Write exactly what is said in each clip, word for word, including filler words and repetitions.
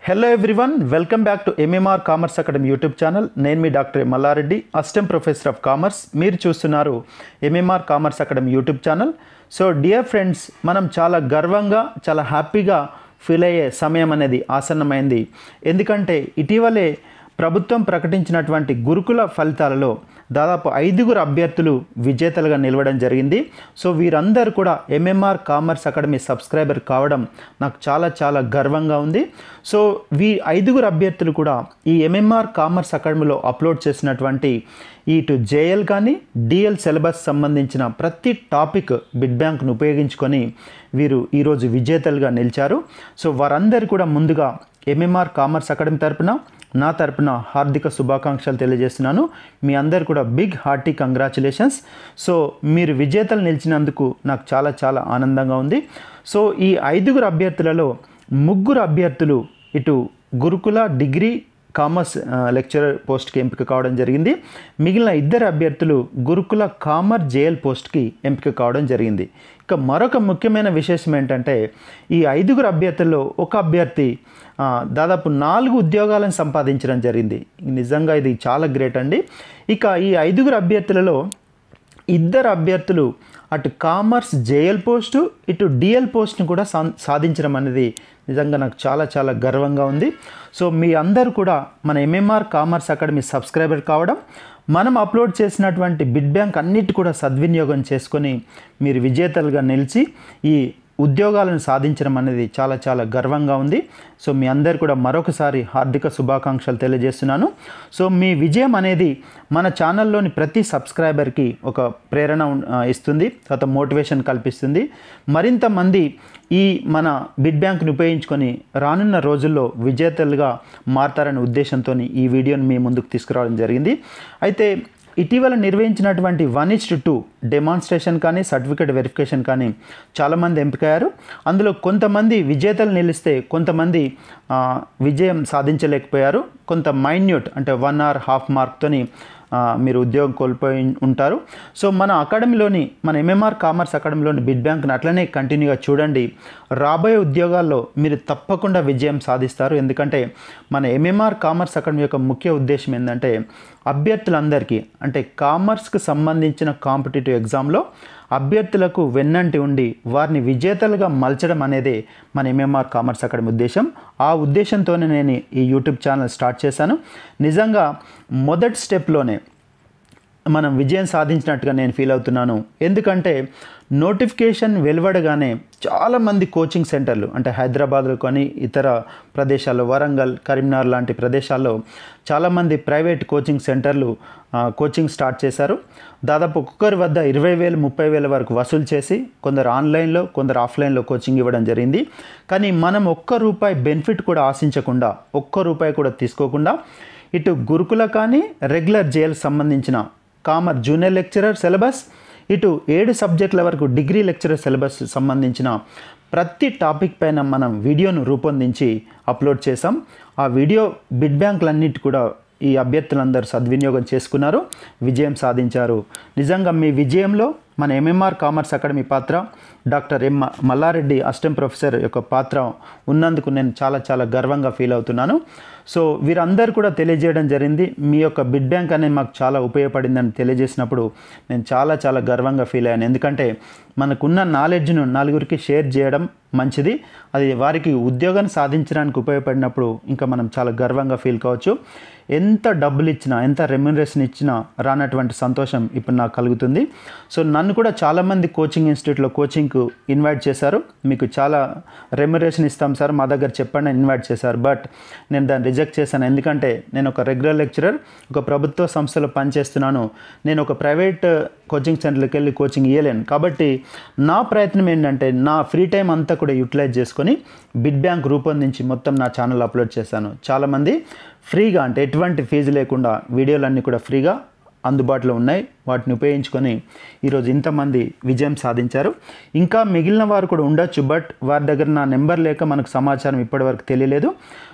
Hello everyone, welcome back to MMR commerce academy YouTube channel. నేను మీ doctor Mallareddy, assistant professor of commerce. మీరు చూస్తున్నారు MMR commerce academy YouTube channel. So dear friends, మనం చాలా గర్వంగా చాలా హ్యాపీగా ఫీల్ అయ్యే సమయం అనేది ఆసన్నమైంది. ఎందుకంటే ఇటీవలే ప్రభుత్వం ప్రకటించినటువంటి గురుకుల ఫలితాలలో దాదాపు ఐదుగురు అభ్యర్థులు విజేతలుగా నిలవడం జరిగింది. సో వీరందరూ కూడా ఎంఎంఆర్ కామర్స్ అకాడమీ సబ్స్క్రైబర్ కావడం నాకు చాలా చాలా గర్వంగా ఉంది. సో వీ ఐదుగురు అభ్యర్థులు కూడా ఈ ఎంఎంఆర్ కామర్స్ అకాడమీలో అప్లోడ్ చేసినటువంటి ఇటు జేఎల్ కానీ డిఎల్ సిలబస్ సంబంధించిన ప్రతి టాపిక్ బిడ్ బ్యాంక్ను ఉపయోగించుకొని వీరు ఈరోజు విజేతలుగా నిలిచారు. సో వారందరూ కూడా ముందుగా ఎంఎంఆర్ కామర్స్ అకాడమీ తరపున నా తరపున హార్దిక శుభాకాంక్షలు తెలియజేస్తున్నాను. మీ అందరు కూడా బిగ్ హార్టీ కంగ్రాచులేషన్స్. సో మీరు విజేతలు నిలిచినందుకు నాకు చాలా చాలా ఆనందంగా ఉంది. సో ఈ ఐదుగురు అభ్యర్థులలో ముగ్గురు అభ్యర్థులు ఇటు గురుకుల డిగ్రీ కామర్స్ లెక్చరర్ పోస్ట్కి ఎంపిక కావడం జరిగింది. మిగిలిన ఇద్దరు అభ్యర్థులు గురుకుల కామర్స్ జేఎల్ పోస్ట్కి ఎంపిక కావడం జరిగింది. ఇక మరొక ముఖ్యమైన విశేషం ఏంటంటే ఈ ఐదుగురు అభ్యర్థుల్లో ఒక అభ్యర్థి దాదాపు నాలుగు ఉద్యోగాలను సంపాదించడం జరిగింది. నిజంగా ఇది చాలా గ్రేట్ అండి. ఇక ఈ ఐదుగురు అభ్యర్థులలో ఇద్దరు అభ్యర్థులు అటు కామర్స్ జేఎల్ పోస్టు ఇటు డిఎల్ పోస్ట్ను కూడా సా సాధించడం అనేది నిజంగా నాకు చాలా చాలా గర్వంగా ఉంది. సో మీ అందరూ కూడా మన ఎంఎంఆర్ కామర్స్ అకాడమీ సబ్స్క్రైబర్ కావడం, మనం అప్లోడ్ చేసినటువంటి బిడ్ బ్యాంక్ అన్నిటి కూడా సద్వినియోగం చేసుకొని మీరు విజేతలుగా నిలిచి ఈ ఉద్యోగాలను సాధించడం అనేది చాలా చాలా గర్వంగా ఉంది. సో మీ అందరు కూడా మరొకసారి హార్దిక శుభాకాంక్షలు తెలియజేస్తున్నాను. సో మీ విజయం అనేది మన ఛానల్లోని ప్రతి సబ్స్క్రైబర్కి ఒక ప్రేరణ ఇస్తుంది, తర్వాత మోటివేషన్ కల్పిస్తుంది. మరింత మంది ఈ మన బిడ్ బ్యాంక్ని ఉపయోగించుకొని రానున్న రోజుల్లో విజేతలుగా మారతారనే ఉద్దేశంతో ఈ వీడియోని మీ ముందుకు తీసుకురావడం జరిగింది. అయితే ఇటీవల నిర్వహించినటువంటి one is to two demonstration కానీ సర్టిఫికేట్ వెరిఫికేషన్ కానీ చాలామంది ఎంపికయ్యారు. అందులో కొంతమంది విజేతలు నిలిస్తే కొంతమంది విజయం సాధించలేకపోయారు. కొంత మైన్యూట్ అంటే వన్ ఆర్ హాఫ్ మార్క్తోని మీరు ఉద్యోగం కోల్పోయి ఉంటారు. సో మన అకాడమీలోని మన ఎంఎంఆర్ కామర్స్ అకాడమీలోని బిడ్ బ్యాంక్ని అట్లనే కంటిన్యూగా చూడండి. రాబోయే ఉద్యోగాల్లో మీరు తప్పకుండా విజయం సాధిస్తారు. ఎందుకంటే మన ఎంఎంఆర్ కామర్స్ అకాడమీ యొక్క ముఖ్య ఉద్దేశం ఏంటంటే అభ్యర్థులందరికీ అంటే కామర్స్కి సంబంధించిన కాంపిటేటివ్ ఎగ్జామ్లో అభ్యర్థులకు వెన్నంటి ఉండి వారిని విజేతలుగా మలచడం అనేదే మన ఎంఎంఆర్ కామర్స్ అకాడమీ ఉద్దేశం. ఆ ఉద్దేశంతోనే నేను ఈ యూట్యూబ్ ఛానల్ స్టార్ట్ చేశాను. నిజంగా మొదటి స్టెప్లోనే మనం విజయం సాధించినట్టుగా నేను ఫీల్ అవుతున్నాను. ఎందుకంటే నోటిఫికేషన్ వెలువడగానే చాలామంది కోచింగ్ సెంటర్లు అంటే హైదరాబాద్లో కానీ ఇతర ప్రదేశాల్లో వరంగల్ కరీంనగర్ లాంటి ప్రదేశాల్లో చాలామంది ప్రైవేట్ కోచింగ్ సెంటర్లు కోచింగ్ స్టార్ట్ చేశారు. దాదాపు ఒక్కొక్కరి వద్ద ఇరవై వేలు ముప్పై వేల వరకు వసూలు చేసి కొందరు ఆన్లైన్లో కొందరు ఆఫ్లైన్లో కోచింగ్ ఇవ్వడం జరిగింది. కానీ మనం ఒక్క రూపాయి బెనిఫిట్ కూడా ఆశించకుండా ఒక్క రూపాయి కూడా తీసుకోకుండా ఇటు గురుకుల కానీ రెగ్యులర్ జేఎల్ సంబంధించిన కామర్స్ జూనియర్ లెక్చరర్ సిలబస్ ఇటు ఏడు సబ్జెక్టుల వరకు డిగ్రీ లెక్చరర్ సిలబస్ సంబంధించిన ప్రతి టాపిక్ పైన మనం వీడియోను రూపొందించి అప్లోడ్ చేసాం. ఆ వీడియో బిడ్ బ్యాంకులన్నిటి కూడా ఈ అభ్యర్థులందరూ సద్వినియోగం చేసుకున్నారు, విజయం సాధించారు. నిజంగా మీ విజయంలో మన ఎంఎంఆర్ కామర్స్ అకాడమీ పాత్ర, doctor M Mallareddy assistant professor యొక్క పాత్ర ఉన్నందుకు నేను చాలా చాలా గర్వంగా ఫీల్ అవుతున్నాను. సో వీరందరూ కూడా తెలియజేయడం జరిగింది. మీ యొక్క బిడ్ బ్యాంక్ అనేది మాకు చాలా ఉపయోగపడిందని తెలియజేసినప్పుడు నేను చాలా చాలా గర్వంగా ఫీల్ అయ్యాను. ఎందుకంటే మనకున్న నాలెడ్జ్ను నలుగురికి షేర్ చేయడం మంచిది. అది వారికి ఉద్యోగాన్ని సాధించడానికి ఉపయోగపడినప్పుడు ఇంకా మనం చాలా గర్వంగా ఫీల్ కావచ్చు. ఎంత డబ్బులు ఇచ్చినా ఎంత రెమ్యునరేషన్ ఇచ్చినా రానటువంటి సంతోషం ఇప్పుడు నాకు కలుగుతుంది. సో నన్ను కూడా చాలామంది కోచింగ్ ఇన్స్టిట్యూట్లో కోచింగ్కు ఇన్వైట్ చేశారు. మీకు చాలా రెమ్యునరేషన్ ఇస్తాం సార్ మా దగ్గర చెప్పండి అని ఇన్వైట్ చేశారు. బట్ నేను దాన్ని రిజెక్ట్ చేశాను. ఎందుకంటే నేను ఒక రెగ్యులర్ లెక్చరర్, ఒక ప్రభుత్వ సంస్థలో పనిచేస్తున్నాను. నేను ఒక ప్రైవేట్ కోచింగ్ సెంటర్కి వెళ్ళి కోచింగ్ ఇవ్వలేను. కాబట్టి నా ప్రయత్నం ఏంటంటే నా ఫ్రీ టైం అంతా కూడా యూటిలైజ్ చేసుకొని బిడ్ బ్యాంక్ రూపొందించి మొత్తం నా ఛానల్ అప్లోడ్ చేశాను. చాలామంది ఫ్రీగా అంటే ఎటువంటి ఫీజు లేకుండా వీడియోలన్నీ కూడా ఫ్రీగా అందుబాటులో ఉన్నాయి. వాటిని ఉపయోగించుకొని ఈరోజు ఇంతమంది విజయం సాధించారు. ఇంకా మిగిలిన వారు కూడా ఉండొచ్చు, బట్ వారి దగ్గర నా నెంబర్ లేక మనకు సమాచారం ఇప్పటివరకు తెలియలేదు.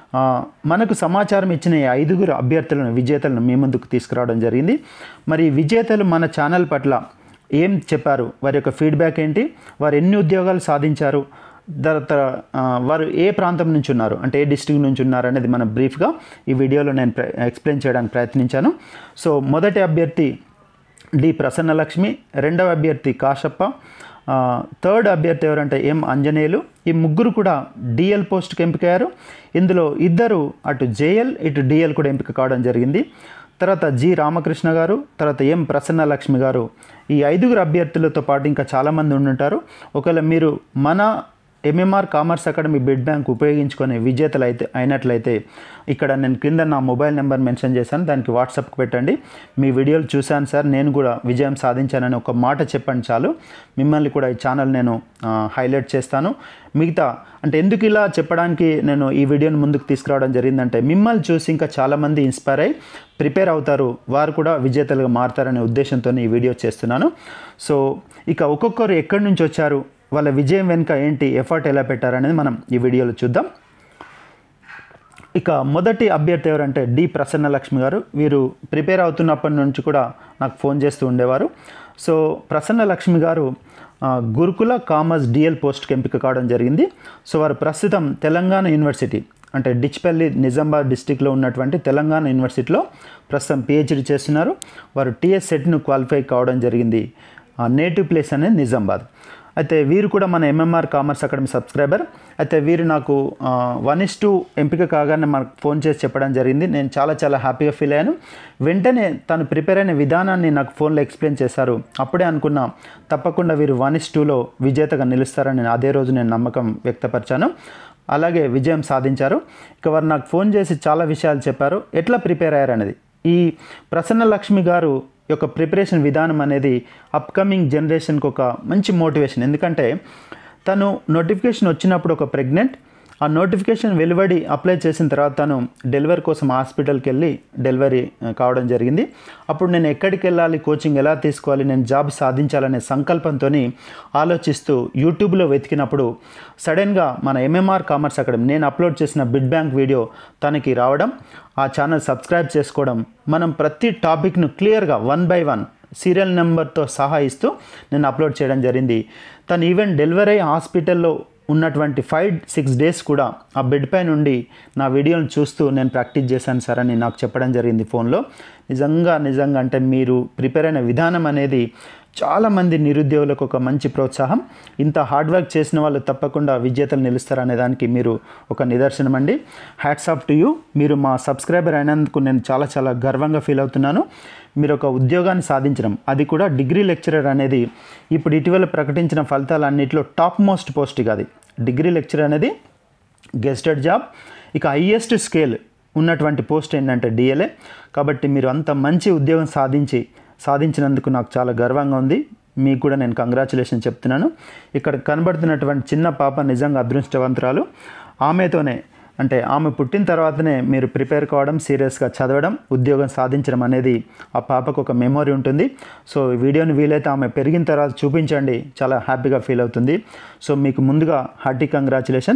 మనకు సమాచారం ఇచ్చిన ఈ ఐదుగురు అభ్యర్థులను విజేతలను మీ ముందుకు తీసుకురావడం జరిగింది. మరి విజేతలు మన ఛానల్ పట్ల ఏం చెప్పారు, వారి యొక్క ఫీడ్బ్యాక్ ఏంటి, వారు ఎన్ని ఉద్యోగాలు సాధించారు, తర్వాత వారు ఏ ప్రాంతం నుంచి ఉన్నారు అంటే ఏ డిస్ట్రిక్ట్ నుంచి ఉన్నారు అనేది మనం బ్రీఫ్గా ఈ వీడియోలో నేను ఎక్స్ప్లెయిన్ చేయడానికి ప్రయత్నించాను. సో మొదటి అభ్యర్థి డి ప్రసన్నలక్ష్మి, రెండవ అభ్యర్థి కాశప్ప, థర్డ్ అభ్యర్థి ఎవరంటే ఎం అంజనేయులు. ఈ ముగ్గురు కూడా డిఎల్ పోస్ట్కి ఎంపికయ్యారు. ఇందులో ఇద్దరు అటు జేఎల్ ఇటు డిఎల్ కూడా ఎంపిక కావడం జరిగింది. తర్వాత జి రామకృష్ణ గారు, తర్వాత ఎం ప్రసన్నలక్ష్మి గారు. ఈ ఐదుగురు అభ్యర్థులతో పాటు ఇంకా చాలామంది ఉండుంటారు. ఒకవేళ మీరు మన MMR commerce academy bit bank ఉపయోగించుకొని విజేతలు అయితే అయినట్లయితే ఇక్కడ నేను కింద నా మొబైల్ నెంబర్ మెన్షన్ చేశాను, దానికి వాట్సాప్కి పెట్టండి. మీ వీడియోలు చూశాను సార్, నేను కూడా విజయం సాధించానని ఒక మాట చెప్పండి చాలు, మిమ్మల్ని కూడా ఈ ఛానల్ నేను హైలైట్ చేస్తాను. మిగతా అంటే ఎందుకు ఇలా చెప్పడానికి నేను ఈ వీడియోని ముందుకు తీసుకురావడం జరిగిందంటే మిమ్మల్ని చూసి ఇంకా చాలామంది ఇన్స్పైర్ అయ్యి ప్రిపేర్ అవుతారు, వారు కూడా విజేతలుగా మారుతారనే ఉద్దేశంతో ఈ వీడియో చేస్తున్నాను. సో ఇక ఒక్కొక్కరు ఎక్కడి నుంచి వచ్చారు, వాళ్ళ విజయం వెనుక ఏంటి, ఎఫర్ట్ ఎలా పెట్టారనేది మనం ఈ వీడియోలో చూద్దాం. ఇక మొదటి అభ్యర్థి ఎవరంటే డి ప్రసన్నలక్ష్మి గారు. వీరు ప్రిపేర్ అవుతున్నప్పటి నుంచి కూడా నాకు ఫోన్ చేస్తూ ఉండేవారు. సో ప్రసన్నలక్ష్మి గారు గురుకుల కామర్స్ డిఎల్ పోస్ట్కి ఎంపిక కావడం జరిగింది. సో వారు ప్రస్తుతం తెలంగాణ యూనివర్సిటీ అంటే డిచ్పల్లి నిజామాబాద్ డిస్టిక్లో ఉన్నటువంటి తెలంగాణ యూనివర్సిటీలో ప్రస్తుతం పిహెచ్డి చేస్తున్నారు. వారు టీఎస్ సెట్ను క్వాలిఫై కావడం జరిగింది. నేటివ్ ప్లేస్ అనేది నిజామాబాద్. అయితే వీరు కూడా మన ఎంఎంఆర్ కామర్స్ అకాడమీ సబ్స్క్రైబర్. అయితే వీరు నాకు వన్ ఇస్ టూ ఎంపిక కాగానే మనకు ఫోన్ చేసి చెప్పడం జరిగింది. నేను చాలా చాలా హ్యాపీగా ఫీల్ అయ్యాను. వెంటనే తను ప్రిపేర్ అయిన విధానాన్ని నాకు ఫోన్లో ఎక్స్ప్లెయిన్ చేశారు. అప్పుడే అనుకున్నా తప్పకుండా వీరు వన్ ఇస్ టూలో విజేతగా నిలుస్తారని నేను అదే రోజు నేను నమ్మకం వ్యక్తపరిచాను. అలాగే విజయం సాధించారు. ఇక వారు నాకు ఫోన్ చేసి చాలా విషయాలు చెప్పారు, ఎట్లా ప్రిపేర్ అయ్యారనేది. ఈ ప్రసన్నలక్ష్మి గారు యొక్క ప్రిపరేషన్ విధానం అనేది అప్కమింగ్ జనరేషన్కి ఒక మంచి మోటివేషన్. ఎందుకంటే తను నోటిఫికేషన్ వచ్చినప్పుడు ఒక ప్రెగ్నెంట్, ఆ నోటిఫికేషన్ వెలువడి అప్లై చేసిన తర్వాత తను డెలివరీ కోసం హాస్పిటల్కి వెళ్ళి డెలివరీ కావడం జరిగింది. అప్పుడు నేను ఎక్కడికి వెళ్ళాలి, కోచింగ్ ఎలా తీసుకోవాలి, నేను జాబ్ సాధించాలనే సంకల్పంతో ఆలోచిస్తూ యూట్యూబ్లో వెతికినప్పుడు సడన్గా మన ఎంఎంఆర్ కామర్స్ అకాడమీ నేను అప్లోడ్ చేసిన బిడ్ బ్యాంక్ వీడియో తనకి రావడం, ఆ ఛానల్ సబ్స్క్రైబ్ చేసుకోవడం, మనం ప్రతి టాపిక్ను క్లియర్గా వన్ బై వన్ సీరియల్ నెంబర్తో సహా ఇస్తూ నేను అప్లోడ్ చేయడం జరిగింది. తను ఈవెన్ డెలివరీ హాస్పిటల్లో ఉన్నటువంటి ఫైవ్ సిక్స్ డేస్ కూడా ఆ బెడ్ పై నుండి నా వీడియోని చూస్తూ నేను ప్రాక్టీస్ చేశాను సార్ అని నాకు చెప్పడం జరిగింది ఫోన్లో. నిజంగా నిజంగా అంటే మీరు ప్రిపేర్ అయిన విధానం అనేది చాలామంది నిరుద్యోగులకు ఒక మంచి ప్రోత్సాహం. ఇంత హార్డ్ వర్క్ చేసిన వాళ్ళు తప్పకుండా విజేతలు నిలుస్తారనే దానికి మీరు ఒక నిదర్శనం అండి. Hats off to you. మీరు మా సబ్స్క్రైబర్ అయినందుకు నేను చాలా చాలా గర్వంగా ఫీల్ అవుతున్నాను. మీరు ఒక ఉద్యోగాన్ని సాధించడం, అది కూడా డిగ్రీ లెక్చరర్ అనేది ఇప్పుడు ఇటీవల ప్రకటించిన ఫలితాలన్నింటిలో టాప్ మోస్ట్ పోస్ట్ కాదు. డిగ్రీ లెక్చరర్ అనేది గెస్టెడ్ జాబ్. ఇక హైయెస్ట్ స్కేల్ ఉన్నటువంటి పోస్ట్ ఏంటంటే డిఎల్ఏ. కాబట్టి మీరు అంత మంచి ఉద్యోగం సాధించి సాధించినందుకు నాకు చాలా గర్వంగా ఉంది. మీకు కూడా నేను కంగ్రాచులేషన్ చెప్తున్నాను. ఇక్కడ కనబడుతున్నటువంటి చిన్న పాప నిజంగా అదృష్టవంతురాలు. ఆమెతోనే అంటే ఆమె పుట్టిన తర్వాతనే మీరు ప్రిపేర్ కావడం, సీరియస్గా చదవడం, ఉద్యోగం సాధించడం అనేది ఆ పాపకు ఒక మెమొరీ ఉంటుంది. సో ఈ వీడియోని వీలైతే ఆమె పెరిగిన తర్వాత చూపించండి, చాలా హ్యాపీగా ఫీల్ అవుతుంది. సో మీకు ముందుగా హార్టీ కంగ్రాచులేషన్.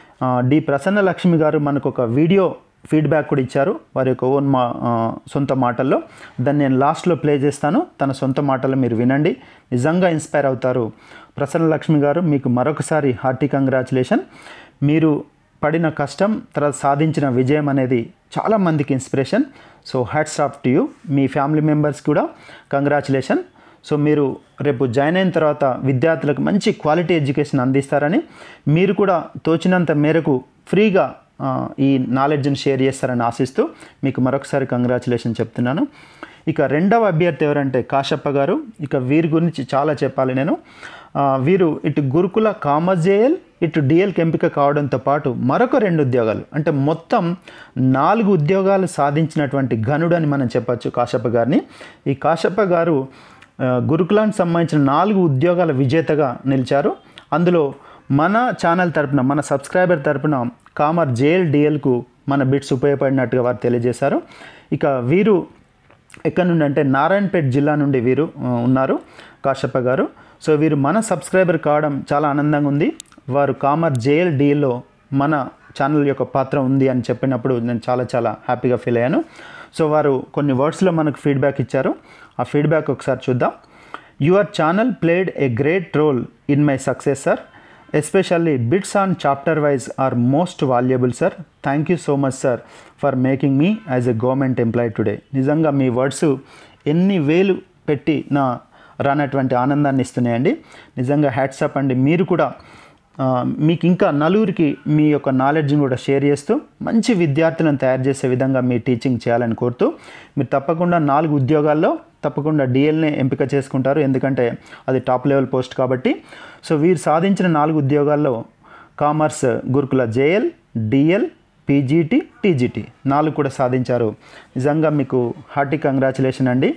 డి ప్రసన్నలక్ష్మి గారు మనకు ఒక వీడియో ఫీడ్బ్యాక్ కూడా ఇచ్చారు, వారి యొక్క ఓన్ మా సొంత మాటల్లో. దాన్ని నేను లాస్ట్లో ప్లే చేస్తాను, తన సొంత మాటల్లో మీరు వినండి, నిజంగా ఇన్స్పైర్ అవుతారు. ప్రసన్నలక్ష్మి గారు మీకు మరొకసారి హార్టీ కంగ్రాచులేషన్. మీరు పడిన కష్టం తర్వాత సాధించిన విజయం అనేది చాలామందికి inspiration. So hats off to you. మీ ఫ్యామిలీ మెంబర్స్ కూడా కంగ్రాచులేషన్. సో మీరు రేపు జాయిన్ అయిన తర్వాత విద్యార్థులకు మంచి క్వాలిటీ ఎడ్యుకేషన్ అందిస్తారని, మీరు కూడా తోచినంత మేరకు ఫ్రీగా ఈ నాలెడ్జ్ని షేర్ చేస్తారని ఆశిస్తూ మీకు మరొకసారి కంగ్రాచులేషన్ చెప్తున్నాను. ఇక రెండవ అభ్యర్థి ఎవరంటే కాశప్ప గారు. ఇక వీరి గురించి చాలా చెప్పాలి నేను. వీరు ఇటు గురుకుల కామర్స్ జేఎల్ ఇటు డిఎల్కి ఎంపిక కావడంతో పాటు మరొక రెండు ఉద్యోగాలు అంటే మొత్తం నాలుగు ఉద్యోగాలు సాధించినటువంటి ఘనుడు అని మనం చెప్పచ్చు కాశప్ప గారిని. ఈ కాశప్ప గారు గురుకులానికి సంబంధించిన నాలుగు ఉద్యోగాల విజేతగా నిలిచారు. అందులో మన ఛానల్ తరపున, మన సబ్స్క్రైబర్ తరపున కామర్ జేఎల్ డిఎల్కు మన బిట్స్ ఉపయోగపడినట్టుగా వారు తెలియజేశారు. ఇక వీరు ఎక్కడి నుండి అంటే నారాయణపేట జిల్లా నుండి వీరు ఉన్నారు కాశప్ప గారు. సో వీరు మన సబ్స్క్రైబర్ కావడం చాలా ఆనందంగా ఉంది. వారు కామర్ జేఎల్ డిఎల్లో మన ఛానల్ యొక్క పాత్ర ఉంది అని చెప్పినప్పుడు నేను చాలా చాలా హ్యాపీగా ఫీల్ అయ్యాను. సో వారు కొన్ని వర్డ్స్లో మనకు ఫీడ్బ్యాక్ ఇచ్చారు. ఆ ఫీడ్బ్యాక్ ఒకసారి చూద్దాం. Your channel played a great role in my success sir. Especially bits on chapter wise are most valuable sir. Thank you so much sir for making me as a government employee today. నిజంగా మీ words ఎన్ని వేలు పెట్టి నా రానటువంటి ఆనందాన్ని ఇస్తున్నాయండి. నిజంగా hats off అండి. మీరు కూడా మీకు ఇంకా నలుగురికి మీ యొక్క నాలెడ్జ్ని కూడా షేర్ చేస్తూ మంచి విద్యార్థులను తయారు చేసే విధంగా మీ టీచింగ్ చేయాలని కోరుతూ, మీరు తప్పకుండా నాలుగు ఉద్యోగాల్లో తప్పకుండా డిఎల్ని ఎంపిక చేసుకుంటారు, ఎందుకంటే అది టాప్ లెవెల్ పోస్ట్ కాబట్టి. సో వీరు సాధించిన నాలుగు ఉద్యోగాల్లో కామర్స్ గురుకుల జేఎల్, డిఎల్, పీజీటీ, టీజీటీ నాలుగు కూడా సాధించారు. నిజంగా మీకు హార్టీ కంగ్రాచులేషన్ అండి.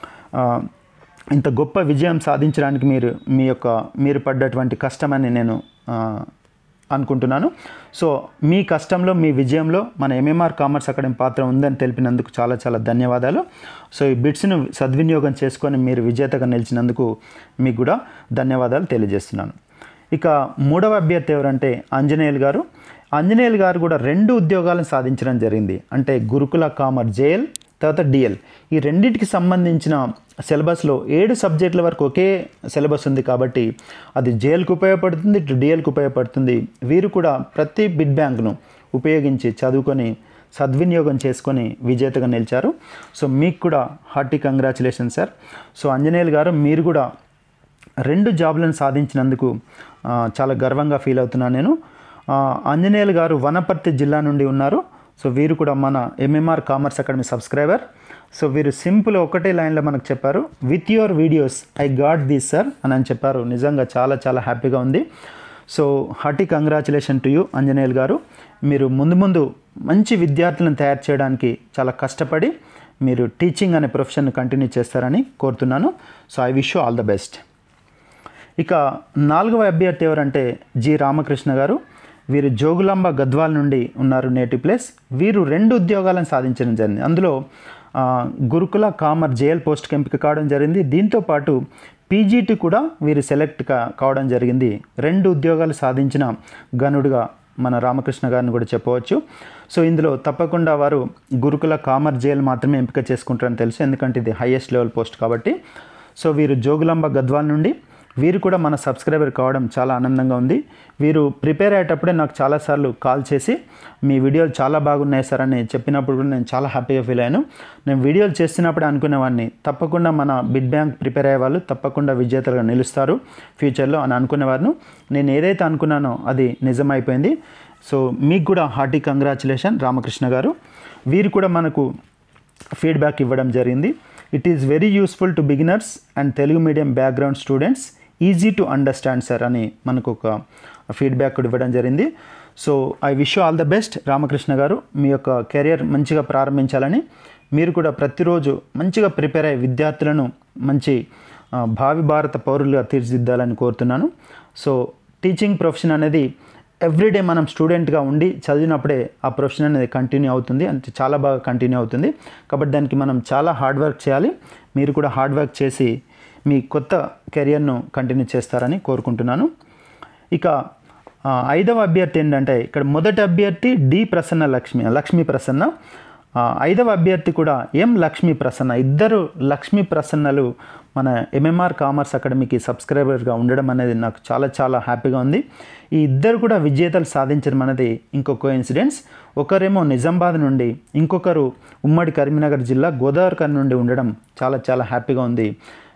ఇంత గొప్ప విజయం సాధించడానికి మీరు మీ యొక్క మీరు పడ్డటువంటి కష్టమని నేను అనుకుంటున్నాను. సో మీ కష్టంలో మీ విజయంలో మన ఎంఎంఆర్ కామర్స్ అకాడమీ పాత్ర ఉందని తెలిపినందుకు చాలా చాలా ధన్యవాదాలు. సో ఈ బిట్స్ను సద్వినియోగం చేసుకొని మీరు విజేతగా నిలిచినందుకు మీకు కూడా ధన్యవాదాలు తెలియజేస్తున్నాను. ఇక మూడవ అభ్యర్థి ఎవరంటే ఆంజనేయులు గారు. ఆంజనేయులు గారు కూడా రెండు ఉద్యోగాలను సాధించడం జరిగింది. అంటే గురుకుల కామర్స్ జేఎల్, తర్వాత డిఎల్. ఈ రెండింటికి సంబంధించిన సిలబస్లో ఏడు సబ్జెక్టుల వరకు ఒకే సిలబస్ ఉంది కాబట్టి అది జేఎల్కి ఉపయోగపడుతుంది, ఇటు డిఎల్కి ఉపయోగపడుతుంది. వీరు కూడా ప్రతి బిడ్ బ్యాంక్ను ఉపయోగించి చదువుకొని సద్వినియోగం చేసుకొని విజేతగా నిలిచారు. సో మీకు కూడా hearty congratulation sir. So Anjaneyulu garu, మీరు కూడా రెండు జాబ్లను సాధించినందుకు చాలా గర్వంగా ఫీల్ అవుతున్నాను నేను. ఆంజనేయులు గారు వనపర్తి జిల్లా నుండి ఉన్నారు. సో వీరు కూడా మన MMR commerce academy subscriber. So వీరు సింపుల్ ఒకటే లైన్లో మనకు చెప్పారు, with your videos I got this sir అని అని చెప్పారు. నిజంగా చాలా చాలా హ్యాపీగా ఉంది. So hearty congratulation to you Anjaneyulu garu. మీరు ముందు ముందు మంచి విద్యార్థులను తయారు చేయడానికి చాలా కష్టపడి మీరు టీచింగ్ అనే ప్రొఫెషన్ కంటిన్యూ చేస్తారని కోరుతున్నాను. So I wish you all the best. ఇక నాలుగవ అభ్యర్థి ఎవరంటే జి రామకృష్ణ గారు. వీరు జోగులాంబ గద్వాల్ నుండి ఉన్నారు, నేటివ్ ప్లేస్. వీరు రెండు ఉద్యోగాలను సాధించడం జరిగింది. అందులో గురుకుల కామర్స్ జేఎల్ పోస్ట్కి ఎంపిక కావడం జరిగింది. దీంతోపాటు పీజీటీ కూడా వీరు సెలెక్ట్ కా కావడం జరిగింది. రెండు ఉద్యోగాలు సాధించిన గనుడుగా మన రామకృష్ణ గారిని కూడా చెప్పవచ్చు. సో ఇందులో తప్పకుండా వారు గురుకుల కామర్స్ జేఎల్ మాత్రమే ఎంపిక చేసుకుంటారని తెలుసు, ఎందుకంటే ఇది హైయెస్ట్ లెవెల్ పోస్ట్ కాబట్టి. సో వీరు జోగులాంబ గద్వాల్ నుండి, వీరు కూడా మన సబ్స్క్రైబర్ కావడం చాలా ఆనందంగా ఉంది. వీరు ప్రిపేర్ అయ్యేటప్పుడే నాకు చాలాసార్లు కాల్ చేసి మీ వీడియోలు చాలా బాగున్నాయి సార్ అని చెప్పినప్పుడు కూడా నేను చాలా హ్యాపీగా ఫీల్ అయ్యాను. నేను వీడియోలు చేస్తున్నప్పుడు అనుకునేవాడిని, తప్పకుండా మన బిడ్ బ్యాంక్ ప్రిపేర్ అయ్యే వాళ్ళు తప్పకుండా విజేతలుగా నిలుస్తారు ఫ్యూచర్లో అని అనుకునేవారు. నేను ఏదైతే అనుకున్నానో అది నిజమైపోయింది. సో మీకు కూడా హార్టీ కంగ్రాచులేషన్ రామకృష్ణ గారు. వీరు కూడా మనకు ఫీడ్బ్యాక్ ఇవ్వడం జరిగింది. It is very useful to beginners and Telugu medium background students, easy to understand sir అని మనకు ఒక ఫీడ్బ్యాక్ కూడా ఇవ్వడం జరిగింది. So I wish you all the best Ramakrishna garu. మీ యొక్క కెరియర్ మంచిగా ప్రారంభించాలని, మీరు కూడా ప్రతిరోజు మంచిగా ప్రిపేర్ అయ్యే విద్యార్థులను మంచి భావి భారత పౌరులుగా తీర్చిదిద్దాలని కోరుతున్నాను. సో టీచింగ్ ప్రొఫెషన్ అనేది ఎవ్రీడే మనం స్టూడెంట్గా ఉండి చదివినప్పుడే ఆ ప్రొఫెషన్ అనేది కంటిన్యూ అవుతుంది, అంటే చాలా బాగా కంటిన్యూ అవుతుంది. కాబట్టి దానికి మనం చాలా హార్డ్ వర్క్ చేయాలి. మీరు కూడా హార్డ్ వర్క్ చేసి మీ కొత్త కెరియర్ను కంటిన్యూ చేస్తారని కోరుకుంటున్నాను. ఇక ఐదవ అభ్యర్థి ఏంటంటే, ఇక్కడ మొదటి అభ్యర్థి డి ప్రసన్న లక్ష్మి లక్ష్మీ ప్రసన్న, ఐదవ అభ్యర్థి కూడా ఎం లక్ష్మీ ప్రసన్న. ఇద్దరు లక్ష్మీ ప్రసన్నలు మన ఎంఎంఆర్ కామర్స్ అకాడమీకి సబ్స్క్రైబర్గా ఉండడం అనేది నాకు చాలా చాలా హ్యాపీగా ఉంది. ఈ ఇద్దరు కూడా విజేతలు సాధించడం అనేది ఇంకొక ఇన్సిడెంట్స్. ఒకరేమో నిజామాబాద్ నుండి, ఇంకొకరు ఉమ్మడి కరీంనగర్ జిల్లా గోదావరిఖని నుండి ఉండడం చాలా చాలా హ్యాపీగా ఉంది.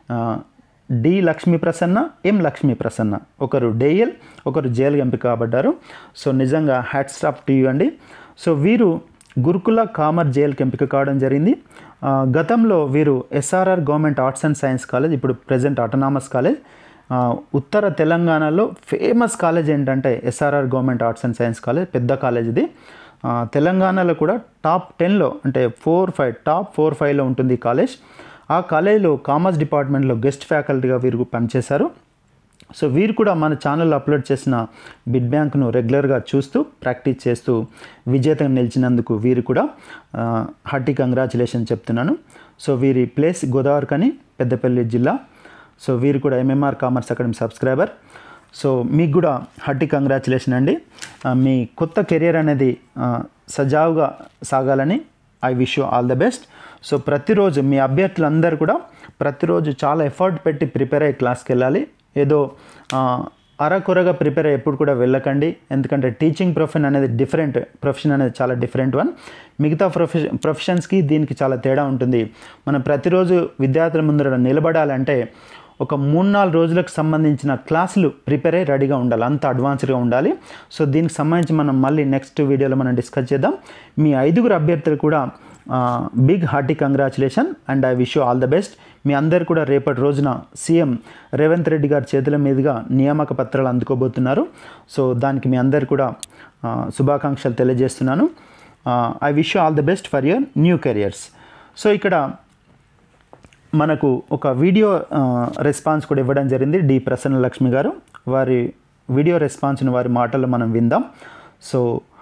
డి లక్ష్మీ ప్రసన్న, ఎం లక్ష్మీ ప్రసన్న, ఒకరు డేఎల్, ఒకరు జేఎల్ ఎంపిక కాబడ్డారు. సో నిజంగా హ్యాట్స్ ఆఫ్ టు యూ అండి. సో వీరు గురుకుల కామర్స్ జేఎల్కి ఎంపిక కావడం జరిగింది. గతంలో వీరు SRR government arts and science college, ఇప్పుడు ప్రజెంట్ ఆటోనామస్ కాలేజ్, ఉత్తర తెలంగాణలో ఫేమస్ కాలేజ్ ఏంటంటే SRR government arts and science college, పెద్ద కాలేజ్ ఇది. తెలంగాణలో కూడా టాప్ టెన్లో అంటే ఫోర్ ఫైవ్ టాప్ ఫోర్ ఫైవ్లో ఉంటుంది ఈ కాలేజ్. ఆ కాలేజీలో కామర్స్ డిపార్ట్మెంట్లో గెస్ట్ ఫ్యాకల్టీగా వీరు పనిచేశారు. సో వీరు కూడా మన ఛానల్లో అప్లోడ్ చేసిన బిడ్ బ్యాంక్ను రెగ్యులర్గా చూస్తూ ప్రాక్టీస్ చేస్తూ విజేతగా నిలిచినందుకు వీరు కూడా హార్టీ కంగ్రాచులేషన్ చెప్తున్నాను. సో వీరి ప్లేస్ గోదావరిఖని, పెద్దపల్లి జిల్లా. సో వీరు కూడా MMR commerce academy subscriber. So మీకు కూడా హార్టీ కంగ్రాచులేషన్ అండి. మీ కొత్త కెరియర్ అనేది సజావుగా సాగాలని I wish you all the best. So ప్రతిరోజు మీ అభ్యర్థులందరూ కూడా ప్రతిరోజు చాలా ఎఫర్ట్ పెట్టి ప్రిపేర్ అయ్యి క్లాస్కి వెళ్ళాలి. ఏదో అరకొరగా ప్రిపేర్ ఎప్పుడు కూడా వెళ్ళకండి. ఎందుకంటే టీచింగ్ ప్రొఫెషన్ అనేది డిఫరెంట్ ప్రొఫెషన్ అనేది చాలా డిఫరెంట్ వన్. మిగతా ప్రొఫెషన్ ప్రొఫెషన్స్కి దీనికి చాలా తేడా ఉంటుంది. మనం ప్రతిరోజు విద్యార్థుల ముందర నిలబడాలంటే ఒక మూడు నాలుగు రోజులకు సంబంధించిన క్లాసులు ప్రిపేర్ అయ్యి రెడీగా ఉండాలి, అంత అడ్వాన్స్డ్గా ఉండాలి. సో దీనికి సంబంధించి మనం మళ్ళీ నెక్స్ట్ వీడియోలో మనం డిస్కస్ చేద్దాం. మీ ఐదుగురు అభ్యర్థులు కూడా big hearty congratulation and I wish you all the best. మీ అందరు కూడా రేపటి రోజున సీఎం రేవంత్ రెడ్డి గారి చేతుల మీదుగా నియామక పత్రాలు అందుకోబోతున్నారు. సో దానికి మీ అందరు కూడా శుభాకాంక్షలు తెలియజేస్తున్నాను. I wish you all the best for your new careers. So ఇక్కడ మనకు ఒక వీడియో రెస్పాన్స్ కూడా ఇవ్వడం జరిగింది డి ప్రసన్న లక్ష్మి గారు. వారి వీడియో రెస్పాన్స్ని వారి మాటల్లో మనం విందాం. So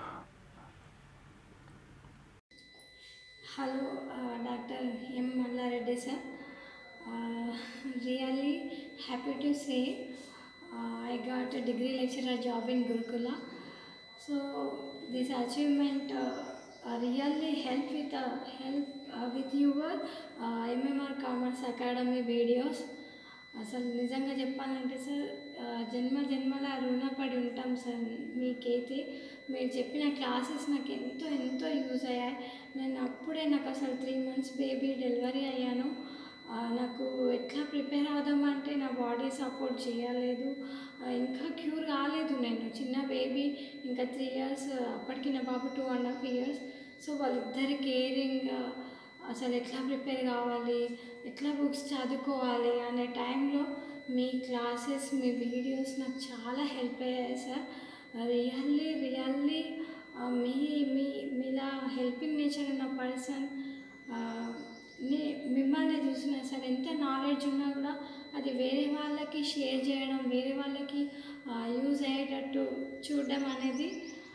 hello doctor M Mallareddy sir, really happy to say I got a degree lecturer job in Gurukula. So this achievement uh, uh, really help with uh, help uh, with your uh, M M R Commerce Academy videos. అసలు నిజంగా చెప్పాలంటే sir జన్మ జన్మల రుణపడి ఉంటాం sir మీకైతే. మీరు చెప్పిన క్లాసెస్ నాకు ఎంతో ఎంతో యూజ్ అయ్యాయి. నేను అప్పుడే నాకు అసలు త్రీ మంత్స్ బేబీ డెలివరీ అయ్యాను. నాకు ఎట్లా ప్రిపేర్ అవుదామంటే నా బాడీ సపోర్ట్ చేయలేదు, ఇంకా క్యూర్ కాలేదు. నేను చిన్న బేబీ ఇంకా త్రీ ఇయర్స్ అప్పటికి నా బాబు two and half years. So వాళ్ళిద్దరి కేరింగ్, అసలు ఎట్లా ప్రిపేర్ కావాలి, ఎట్లా బుక్స్ చదువుకోవాలి అనే టైంలో మీ క్లాసెస్ మీ వీడియోస్ నాకు చాలా హెల్ప్ అయ్యాయి సార్. రియల్లీ రియల్లీ మీ మీ మీలా హెల్పింగ్ నేచర్ ఉన్న పర్సన్ ని మిమ్మల్ని చూసినా సార్ ఎంత నాలెడ్జ్ ఉన్నా కూడా అది వేరే వాళ్ళకి షేర్ చేయడం, వేరే వాళ్ళకి యూజ్ అయ్యేటట్టు చూడడం అనేది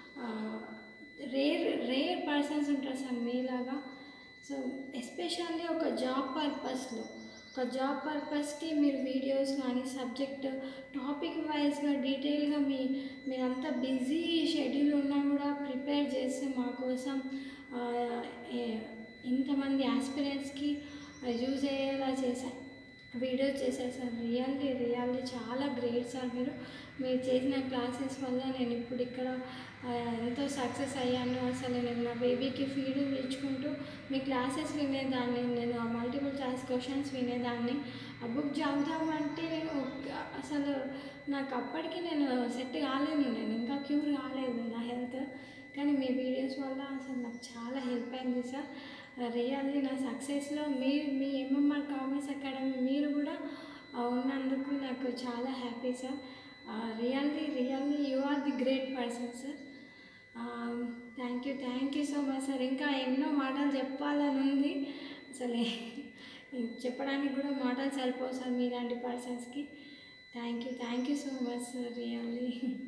రేర్ రేర్ పర్సన్స్ ఉంటారు సార్ మీలాగా. సో ఎస్పెషల్లీ ఒక జాబ్ పర్పస్లో ఒక జాబ్ పర్పస్కి మీరు వీడియోస్ కానీ సబ్జెక్ట్ టాపిక్ వైజ్గా డీటెయిల్గా మీ మీరంతా బిజీ షెడ్యూల్ ఉన్నా కూడా ప్రిపేర్ చేసి మా కోసం ఇంతమంది ఆస్పిరెంట్స్కి యూజ్ అయ్యేలా చేశారు, వీడియోస్ చేశారు సార్. రియల్లీ రియల్లీ చాలా గ్రేట్ సార్. మీరు మీరు చేసిన క్లాసెస్ వల్ల నేను ఇప్పుడు ఇక్కడ ఎంతో సక్సెస్ అయ్యాను. అసలు నేను నా బేబీకి ఫీడ్ ఇచ్చుకుంటూ మీ క్లాసెస్ వినేదాన్ని, నేను మల్టిపుల్ చాయిస్ క్వశ్చన్స్ వినేదాన్ని. ఆ బుక్ చదువుదామంటే నేను అసలు నాకు అప్పటికి నేను సెట్ కాలేను, నేను ఇంకా క్యూర్ కాలేదు నా హెల్త్. కానీ మీ వీడియోస్ వల్ల అసలు నాకు చాలా హెల్ప్ అయింది సార్. రియల్లీ నా సక్సెస్లో మీరు మీ ఎంఎంఆర్ కామర్స్ అకాడమీ మీరు కూడా ఉన్నందుకు నాకు చాలా happy sir. Really really you are the great person sir. Thank you thank you so much sir. ఇంకా ఎన్నో మాటలు చెప్పాలని ఉంది, అసలు చెప్పడానికి కూడా మాటలు సరిపోవు సార్ మీలాంటి పర్సన్స్కి. Thank you thank you so much sir really.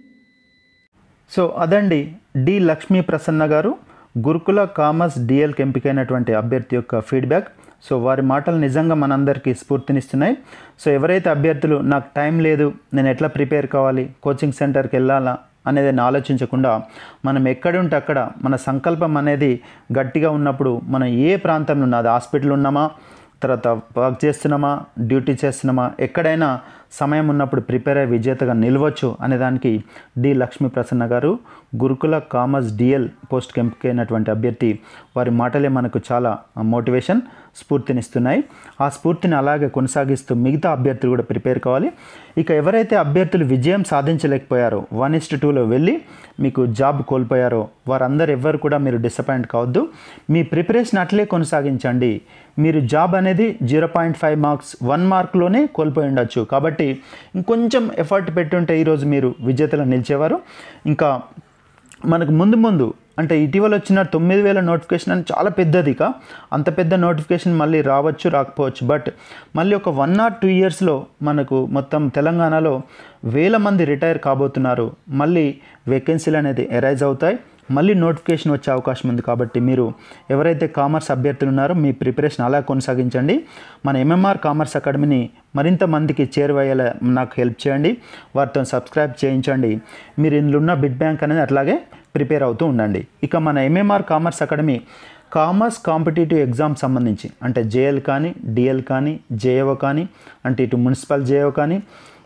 So అదండి డి లక్ష్మీ ప్రసన్న గారు, గురుకుల కామర్స్ డిఎల్కి ఎంపికైనటువంటి అభ్యర్థి యొక్క ఫీడ్బ్యాక్. సో వారి మాటలు నిజంగా మనందరికీ స్ఫూర్తినిస్తున్నాయి. సో ఎవరైతే అభ్యర్థులు నాకు టైం లేదు, నేను ఎట్లా ప్రిపేర్ కావాలి, కోచింగ్ సెంటర్కి వెళ్ళాలా అనేది ఆలోచించకుండా మనం ఎక్కడుంటే అక్కడ మన సంకల్పం అనేది గట్టిగా ఉన్నప్పుడు మనం ఏ ప్రాంతంలో ఉన్నా, అది హాస్పిటల్ ఉన్నామా, తర్వాత వర్క్ చేస్తున్నామా, డ్యూటీ చేస్తున్నామా, ఎక్కడైనా సమయం ఉన్నప్పుడు ప్రిపేర్ అయ్యి విజేతగా నిలవచ్చు అనే దానికి D Lakshmi Prasanna garu, Gurukula commerce DL పోస్ట్కి ఎంపికైనటువంటి అభ్యర్థి, వారి మాటలే మనకు చాలా మోటివేషన్, స్ఫూర్తినిస్తున్నాయి. ఆ స్ఫూర్తిని అలాగే కొనసాగిస్తూ మిగతా అభ్యర్థులు కూడా ప్రిపేర్ కావాలి. ఇక ఎవరైతే అభ్యర్థులు విజయం సాధించలేకపోయారో, వన్ ఇస్ట్ టూలో వెళ్ళి మీకు జాబ్ కోల్పోయారో, వారందరూ ఎవ్వరు కూడా మీరు డిసప్పాయింట్ కావద్దు. మీ ప్రిపరేషన్ అట్లే కొనసాగించండి. మీరు జాబ్ అనేది zero point five marks one మార్క్లోనే కోల్పోయి ఉండొచ్చు. కాబట్టి ఇంకొంచెం ఎఫర్ట్ పెట్టుంటే ఈరోజు మీరు విజేతలు నిలిచేవారు. ఇంకా మనకు ముందు ముందు అంటే ఇటీవల వచ్చిన తొమ్మిది వేల నోటిఫికేషన్ అని చాలా పెద్దది. ఇక అంత పెద్ద నోటిఫికేషన్ మళ్ళీ రావచ్చు రాకపోవచ్చు, బట్ మళ్ళీ ఒక వన్ ఆర్ టూ ఇయర్స్లో మనకు మొత్తం తెలంగాణలో వేల మంది రిటైర్ కాబోతున్నారు. మళ్ళీ వేకెన్సీలు అనేది ఎరైజ్ అవుతాయి, మళ్ళీ నోటిఫికేషన్ వచ్చే అవకాశం ఉంది. కాబట్టి మీరు ఎవరైతే కామర్స్ అభ్యర్థులు ఉన్నారో మీ ప్రిపరేషన్ అలా కొనసాగించండి. మన ఎంఎంఆర్ కామర్స్ అకాడమీని మరింత మందికి చేరువయ్యేలా నాకు హెల్ప్ చేయండి, వారితో సబ్స్క్రైబ్ చేయించండి. మీరు ఇందులో ఉన్న బిడ్ బ్యాంక్ అనేది అట్లాగే ప్రిపేర్ అవుతూ ఉండండి. ఇక మన MMR commerce academy commerce competitive exam సంబంధించి అంటే జేఎల్ కానీ, డిఎల్ కానీ, జేఏఓ కానీ, అంటే ఇటు మున్సిపల్ జేఏఓ కానీ,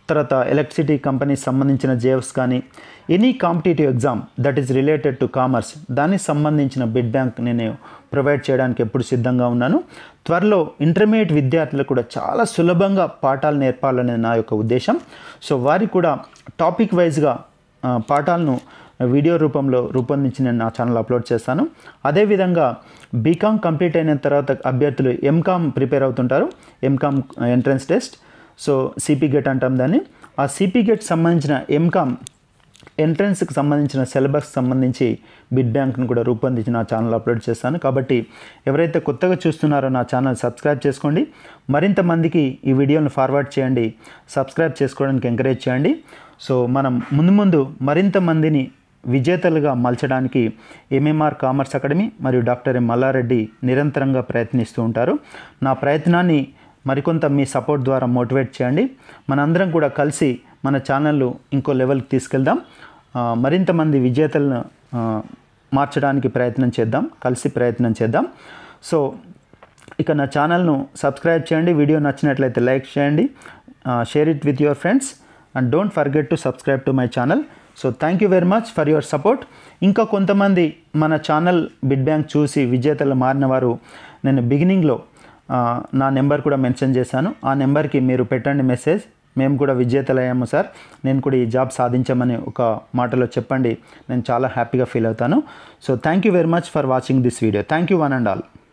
తర్వాత ఎలక్ట్రిసిటీ కంపెనీకి సంబంధించిన జేఎఫ్స్ కానీ any competitive exam that is related to commerce దానికి సంబంధించిన బిడ్ బ్యాంక్ నేను ప్రొవైడ్ చేయడానికి ఎప్పుడు సిద్ధంగా ఉన్నాను. త్వరలో ఇంటర్మీడియట్ విద్యార్థులకు కూడా చాలా సులభంగా పాఠాలు నేర్పాలనేది నా యొక్క ఉద్దేశం. సో వారికి కూడా టాపిక్ వైజ్గా పాఠాలను వీడియో రూపంలో రూపొందించి నేను నా ఛానల్ అప్లోడ్ చేస్తాను. అదేవిధంగా బీకామ్ కంప్లీట్ అయిన తర్వాత అభ్యర్థులు ఎంకామ్ ప్రిపేర్ అవుతుంటారు, MCom entrance test, so CP GET అంటాం దాన్ని. ఆ సిపి గెట్ సంబంధించిన ఎంకామ్ ఎంట్రన్స్కి సంబంధించిన సిలబస్కి సంబంధించి బిడ్ బ్యాంక్ను కూడా రూపొందించి నా ఛానల్ అప్లోడ్ చేస్తాను. కాబట్టి ఎవరైతే కొత్తగా చూస్తున్నారో నా ఛానల్ సబ్స్క్రైబ్ చేసుకోండి, మరింత మందికి ఈ వీడియోను ఫార్వర్డ్ చేయండి, సబ్స్క్రైబ్ చేసుకోవడానికి ఎంకరేజ్ చేయండి. సో మనం ముందు ముందు మరింత మందిని విజేతలుగా మలచడానికి ఎంఎంఆర్ కామర్స్ అకాడమీ మరియు డాక్టర్ ఎం మల్లారెడ్డి నిరంతరంగా ప్రయత్నిస్తూ ఉంటారు. నా ప్రయత్నాన్ని మరికొంత మీ సపోర్ట్ ద్వారా మోటివేట్ చేయండి. మనందరం కూడా కలిసి మన ఛానల్ను ఇంకో లెవెల్కి తీసుకెళ్దాం, మరింత మంది విజేతలను మార్చడానికి ప్రయత్నం చేద్దాం, కలిసి ప్రయత్నం చేద్దాం. సో ఇక నా ఛానల్ను సబ్స్క్రైబ్ చేయండి, వీడియో నచ్చినట్లయితే లైక్ చేయండి, share it with your friends and don't forget to subscribe to my channel. So thank you very much for your support. ఇంకా కొంతమంది మన ఛానల్ బిడ్ బ్యాంక్ చూసి విజేతలు మారిన వారు నేను బిగినింగ్లో నా నెంబర్ కూడా మెన్షన్ చేశాను, ఆ నెంబర్కి మీరు పెట్టండి మెసేజ్, మేము కూడా విజేతలయ్యాము సార్, నేను కూడా ఈ జాబ్ సాధించామని ఒక మాటలో చెప్పండి, నేను చాలా హ్యాపీగా ఫీల్ అవుతాను. So thank you very much for watching this video. Thank you one and all.